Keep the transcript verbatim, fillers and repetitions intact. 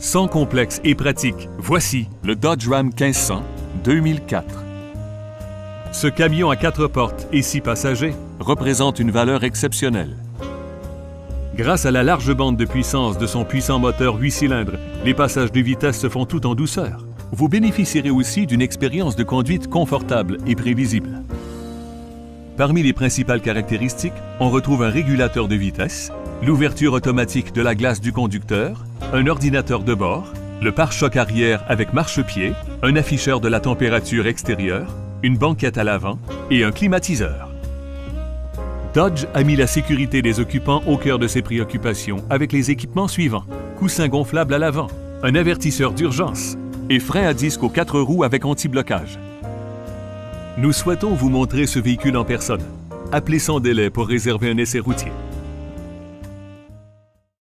Sans complexe et pratique, voici le Dodge Ram quinze cents deux mille quatre. Ce camion à quatre portes et six passagers représente une valeur exceptionnelle. Grâce à la large bande de puissance de son puissant moteur huit cylindres, les passages de vitesse se font tout en douceur. Vous bénéficierez aussi d'une expérience de conduite confortable et prévisible. Parmi les principales caractéristiques, on retrouve un régulateur de vitesse, l'ouverture automatique de la glace du conducteur, un ordinateur de bord, le pare-choc arrière avec marchepied, un afficheur de la température extérieure, une banquette à l'avant et un climatiseur. Dodge a mis la sécurité des occupants au cœur de ses préoccupations avec les équipements suivants: coussin gonflable à l'avant, un avertisseur d'urgence et frein à disque aux quatre roues avec anti-blocage. Nous souhaitons vous montrer ce véhicule en personne. Appelez sans délai pour réserver un essai routier.